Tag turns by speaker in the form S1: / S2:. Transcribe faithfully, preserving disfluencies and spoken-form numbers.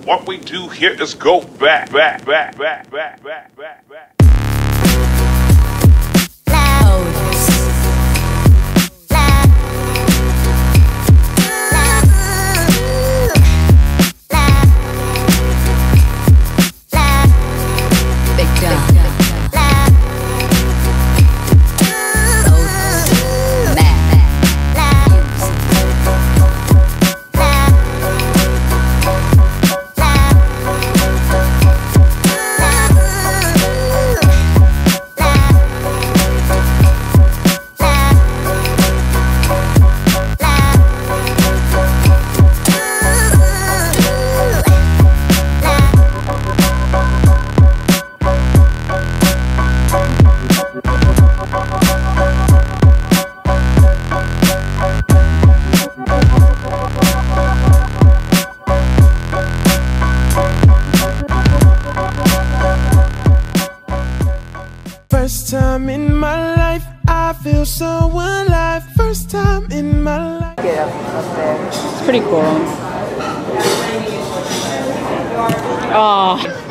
S1: What we do here is go back, back, back, back, back, back, back, back.
S2: First time in my life, I feel so alive. First time in my life.
S3: Get up, up there.
S4: It's pretty cool. Oh.